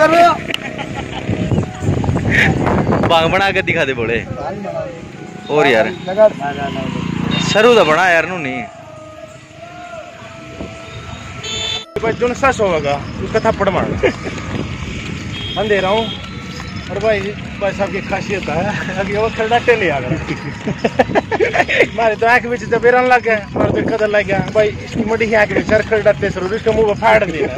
करो। भांग बना के दिखा दे बोले। और यार सरू तो बना यार नू नहीं जो सस होगा उसका थप्पड़ मार अंधेरा हूँ। और भाई साहब की खासियत है अभी वो खरडाटे ले आ गए मारे तो आँख में जब बेरन लग गया मारे तो कदर लग गया भाई इसकी मडी आँख में सर खरडाटे सर उसका मुंह फाड़ दिया।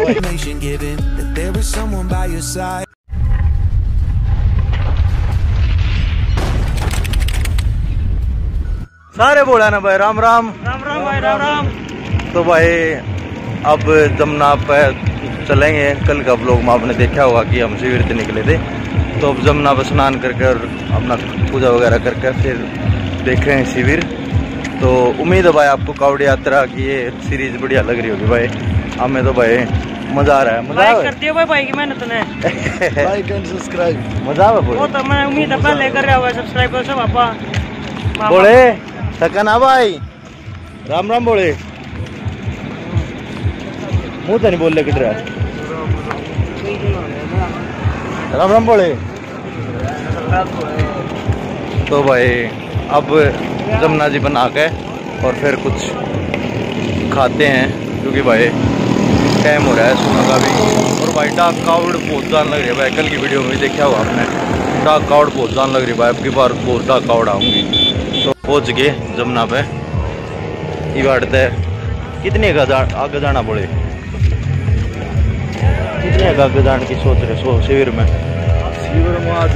सारे बोला ना भाई राम राम राम राम भाई राम राम। तो भाई अब जमुना पे चलेंगे। कल का ब्लॉग में आपने देखा होगा कि हम शिविर से निकले थे, तो अब जमुना पर स्नान करके और अपना पूजा वगैरह करके फिर देख रहे हैं शिविर। तो उम्मीद है भाई आपको कावड़ यात्रा की ये सीरीज बढ़िया लग रही होगी भाई। हमें तो भाई मजा आ रहा है। मजा कर दियो भाई की मेहनत ने लाइक एंड सब्सक्राइब मजा आ वो तो मैं उम्मीद है पहले कर रहा होगा सब्सक्राइब कर सब पापा बोले थका भाई राम राम बोले मुँह तो नहीं बोल रहे किधर राम राम बोले। तो भाई अब जमुना जी बना के और फिर कुछ खाते हैं क्योंकि भाई टाइम हो रहा है सुबह का भी। और भाई डाक कावड़ बहुत जान लग रही है भाई। कल की वीडियो में देखा हुआ आपने डाक कावड़ बहुत जान लग रही है भाई। अब की बार बहुत डाक कावड़ आऊँगी। तो पहुँच गए जमुना पे ये बाटते कितने आगे जाना पड़े कितने आगे जाने की सोच रहे शिविर में आज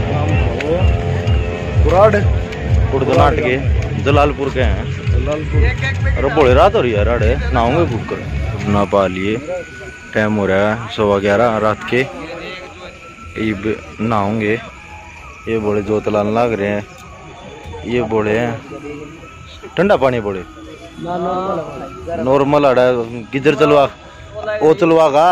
कुराड़ कुर्दनाट के जलालपुर के हैं। जलालपुर अरे बोले रात हो रही है राड़े नहाओगे भूख कर ना पा लिए। टाइम हो रहा है 11:15 रात के। ये नहाओगे ये बोले जो तलान लाग रहे हैं। ये बोले ठंडा पानी बोले नॉर्मल आड़ा किधर चलवा वो चलवागा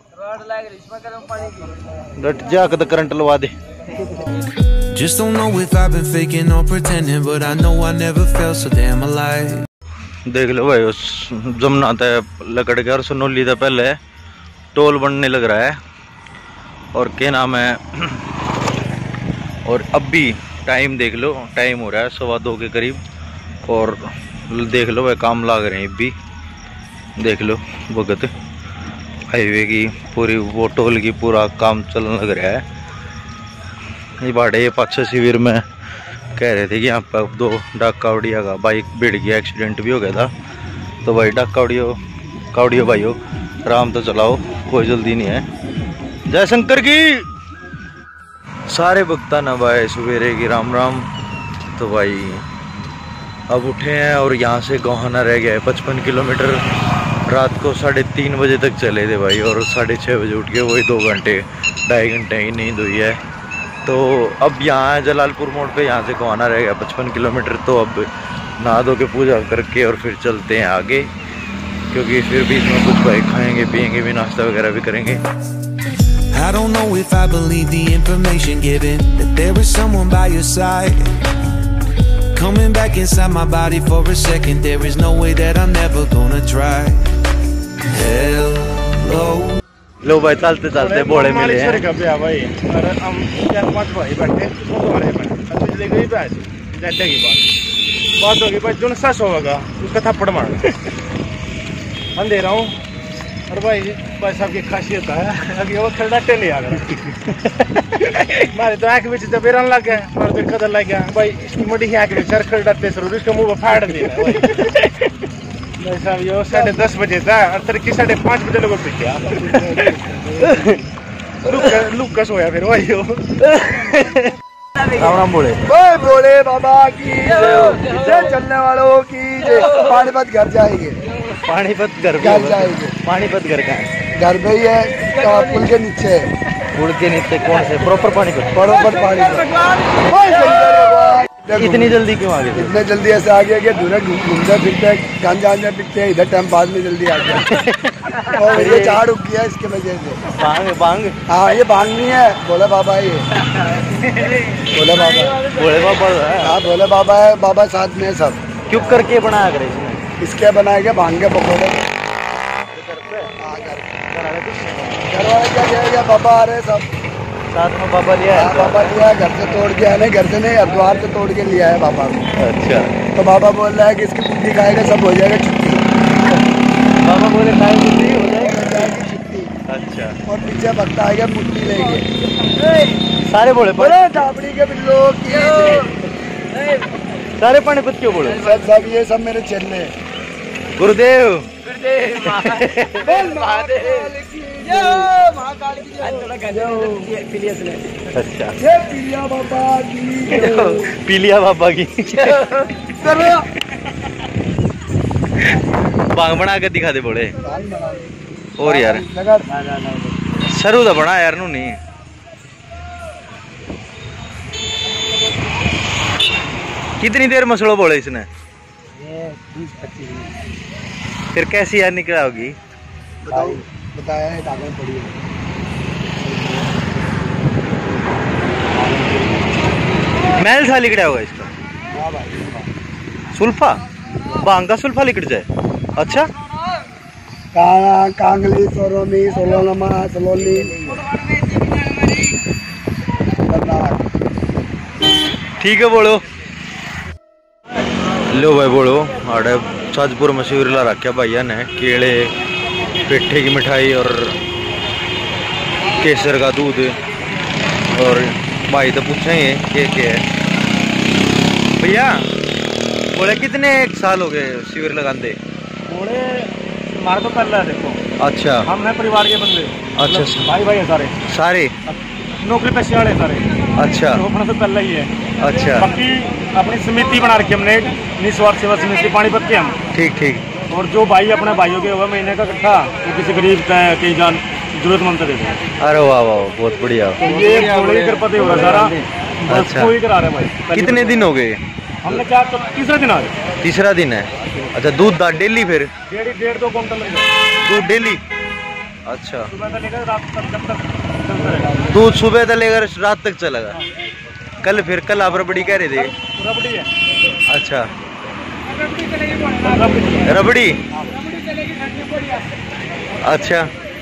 डट जा के करंट लवा दे। Just don't know if I've been faking or pretending, but I know I never felt so damn alive. देख लो भाई उस जमुना तय लकड़ के और सुनौली तय पहले टोल बनने लग रहा है। और क्या नाम है और अब भी टाइम देख लो टाइम हो रहा है 2:15 के करीब। और देख लो भाई काम लाग रहे हैं भी देख लो भगत हाईवे की पूरी वो टोल की पूरा काम चलने लग रहा है। ये बाड़े ये पाछे शिविर में कह रहे थे कि यहाँ पर 2 डाक कावड़िया का बाइक भिड़ गया एक्सीडेंट भी हो गया था। तो भाई डाक कावड़ियो भाइयों आराम तो चलाओ कोई जल्दी नहीं है। जय शंकर की सारे भक्ता ना भाई सवेरे की राम राम। तो भाई अब उठे हैं और यहाँ से गोहाना रह गया है 55 किलोमीटर। रात को 3:30 बजे तक चले थे भाई और 6:30 बजे उठ के वही 2 घंटे 2.5 घंटे की नींद हुई है। तो अब यहाँ जलालपुर मोड़ पे यहाँ से गोहाना रह गया 55 किलोमीटर। तो अब नहा धो के पूजा करके और फिर चलते हैं आगे क्योंकि फिर बीच में कुछ भाई खाएंगे पियेंगे भी नाश्ता वगैरह भी करेंगे। I don't know if I believe the information given that there is someone by your side coming back inside my body for a second. There is no way that I'm never gonna try. Hello. लो भाई चलते चलते बोले मिले हैं भाई और हम 4-5 भाई बैठे बिजली गई जाते की बात होगी भाई जो सस होगा उसका थप्पड़ मार अंधेरा हूँ। और भाई साहब की खासियत है अभी वो खरडाटे ले आ गए मारे तो आँख में जब बेरन लग गया मारे तो कदर लग गया भाई इसकी मडी आँख में सर खरडाटे सर उसका मुंह फाड़ दिया भाई साहब ये 10:30 बजे था और तड़के 5:30 बजे लोगों पिटिया लुक सोया फिर वही राम राम बोले बोले बाबा की जय चलने वालों की जय। पानीपत घर जाएंगे पानीपत घर जाएंगे। पानीपत घर का घर पे ही है पुल के नीचे पुल के नीचे कौन से प्रॉपर पानीपत इतनी जल्दी क्यों आ गए? इतने जल्दी ऐसे आ गया कि दूर घूमते फिरते गांजा पिटते हैं इधर टाइम बाद में जल्दी आ गया और ये चार रुक गया इसके वजह से। बांग हाँ ये बांग नहीं है भोले बाबा ये भोले बाबा हाँ भोले बाबा है बाबा साथ में सब क्यों करके बनाया करे इसमें इसके बनाए गए भांग के पकौड़े घरवाले क्या कहेगा, पापा आ रहे सब साथ में पापा लिया है? पापा लिया है, घर से तोड़ के आने, घर से नहीं हरिद्वार से तोड़ के लिया है पापा को। अच्छा, तो पापा बोल रहा है कि इसकी बुद्धि खाएगा सब हो जाएगा छुट्टी। पापा बोले खाए बुद्धि हो जाएगी छुट्टी। अच्छा, और पीछे भक्ता आ गया मुट्ठी लेके, सारे बोले बोले डाबड़ी के बिल्लो की सारे पानीपत क्यों बोले? सब ये सब मेरे चेले। गुरुदेव अच्छा, ये पिलिया बाबा की पीलिया बाबा की बांग बना के दिखा दे बोले। और यार सरू तो बना यार नू नहीं। कितनी देर मसलो बोले इसने? 20-25 मिनट। फिर कैसी यार निकला होगी? बताओ, बताया है कागज पड़ी है। मैल सा लिकड़ा होगा इसका। हाँ भाई, सुल्फा बांग का सुल्फा लिकड़ जाए। अच्छा, कांगली, सोरोमी, सोलोनमा, सोलोनी, ठीक है बोलो। लो भाई बोलो, आड़े साजपुर में शिविरला रखा भैया ने केले, पेठे की मिठाई और केसर का दूध। और भाई तो पूछेंगे क्या है भैया। बोले कितने एक साल हो गए शिविर लगाते? बोले हमारे तो पहला है देखो। अच्छा, हम हैं परिवार के बंदे। अच्छा, भाई भाई है सारे सारे नौकरी पेशे वाले सारे। अच्छा, तो अपना तो पहला ही है। अच्छा, बाकी अपनी समिति बना रखी हमने, निस्वार्थ सेवा समिति पानीपत के हम। ठीक ठीक। और जो भाई अपने भाइयों के हुआ महीने का इकट्ठा, तो किसी गरीब का कई जान जरूरतमंद देते हैं। अरे वाह वाह, बहुत बढ़िया। तो ये थोड़ी कृपा से हो रहा सारा। अच्छा, कोई करा रहे भाई। कितने दिन हो गए? हमने क्या तीसरा दिन आ गए। तीसरा दिन है। अच्छा, दूध डेली? फिर 1.5-2 क्विंटल दूध डेली? अच्छा, सुबह से लेकर रात तक जब तक चलता रहेगा। दूध सुबह से लेकर रात तक चलेगा। कल फिर कल आप रबड़ी कह रहे थे? रबड़ी है। अच्छा, रबड़ी रबड़ी। अच्छा,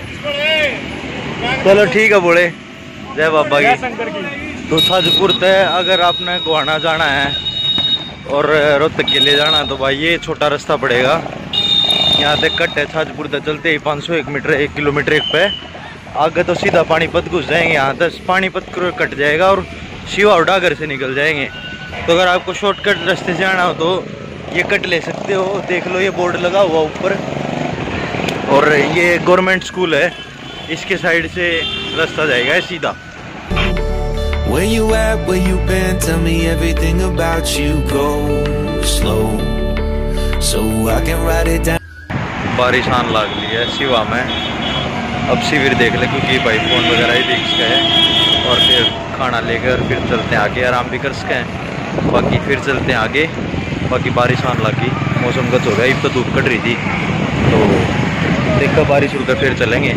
चलो ठीक है बोले। जय बाबा जय की। शंकर की। तो साजपुर तय अगर आपने गोहाना जाना है और रोहतक के लिए जाना है तो भाई ये छोटा रास्ता पड़ेगा। यहाँ तक कट है, छाजपुर तक चलते ही 501 मीटर, 1 किलोमीटर एक पे आगे तो सीधा पानीपत घुस जाएंगे। यहाँ तक पानीपत कट जाएगा और शिवा और डागर से निकल जाएंगे। तो अगर आपको शॉर्टकट रास्ते से आना हो तो ये कट ले सकते हो। देख लो ये बोर्ड लगा हुआ ऊपर, और ये गवर्नमेंट स्कूल है, इसके साइड से रास्ता जाएगा सीधा। Where you at, where you been, tell me everything about you. Go slow, so I can write it down. बारिश आने लग ली है शिवा में। अब शिविर देख ले, क्योंकि भाई फोन वगैरह ही देख सके हैं, और फिर खाना लेकर फिर चलते हैं आगे, आराम भी कर सके हैं। बाकी फिर चलते हैं आगे। बाकी बारिश आने लगी, मौसम गच हो गया। अब तो धूप कट रही थी, तो देखा बारिश रुका फिर चलेंगे।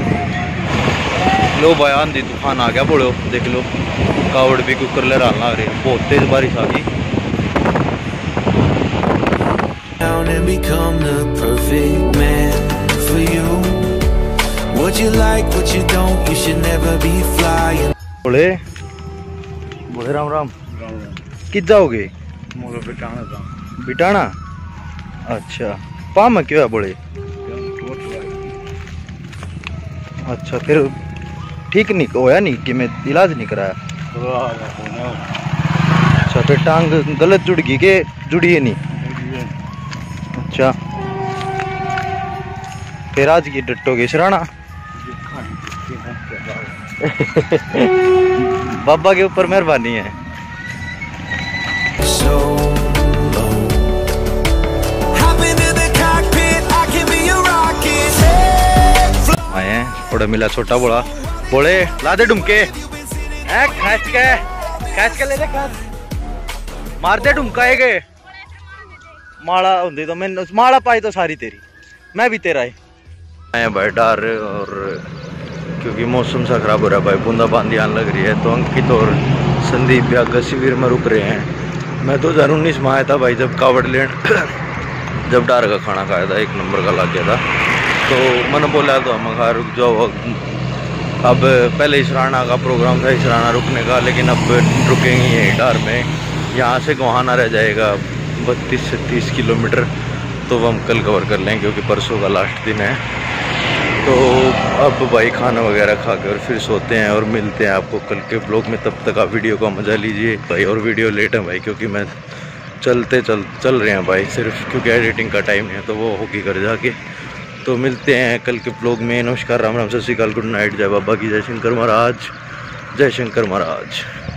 लो भाई आंधी तूफान आ गया बोलो, देख लो कावड़ भी कुकर ले रहा लग रही, बहुत तेज बारिश आ गई। And become the perfect man for you. What you like, what you don't, you should never be flying. बोले बोले राम राम। कित जाओगे? बिटाना। अच्छा, पाम में क्यों है बोले? अच्छा, फिर ठीक नहीं होया नहीं कि मैं इलाज नहीं कराया? अच्छा, फिर टांग गलत जुड़ गई के जुड़ी है नहीं? अच्छा, फिर आज की डटोगे सराना। बाबा के ऊपर मेहरबानी है। So low. Hop into the cockpit, I can be your rocket. आए हैं थोड़ा मिला छोटा बोला, बोले ला दे डुमके। खच के ले दे, खच मार दे डुमका है। माला होंदी तो मैं माला पाई तो सारी तेरी, मैं भी तेरा ही। आए भाई डर, और क्योंकि मौसम सा खराब हो रहा है भाई, बूंदाबांदी आने लग रही है। तो अंकित और संदीप व्याग शिविर में रुक रहे हैं। मैं 2019 में आया था भाई, जब कावड़ लेन जब डार का खाना खाया था, 1 नंबर का लग गया था। तो मैंने बोला तो हम खा रुक जाओ, अब पहले इसराना का प्रोग्राम था, इसराना रुकने का, लेकिन अब रुकेंगे यहीं डार में। यहाँ से गोहाना रह जाएगा 32 से 30 किलोमीटर, तो वो हम कल कवर कर लेंगे क्योंकि परसों का लास्ट दिन है। तो अब भाई खाना वगैरह खा के और फिर सोते हैं और मिलते हैं आपको कल के ब्लॉग में। तब तक आप वीडियो का मज़ा लीजिए भाई। और वीडियो लेट है भाई क्योंकि मैं चल रहे हैं भाई, सिर्फ क्योंकि एडिटिंग का टाइम है तो वो होगी घर जाके। तो मिलते हैं कल के ब्लॉग में। नमस्कार, राम राम, सत श्री अकाल, गुड नाइट, जय बाबा की, जय शंकर महाराज, जय शंकर महाराज।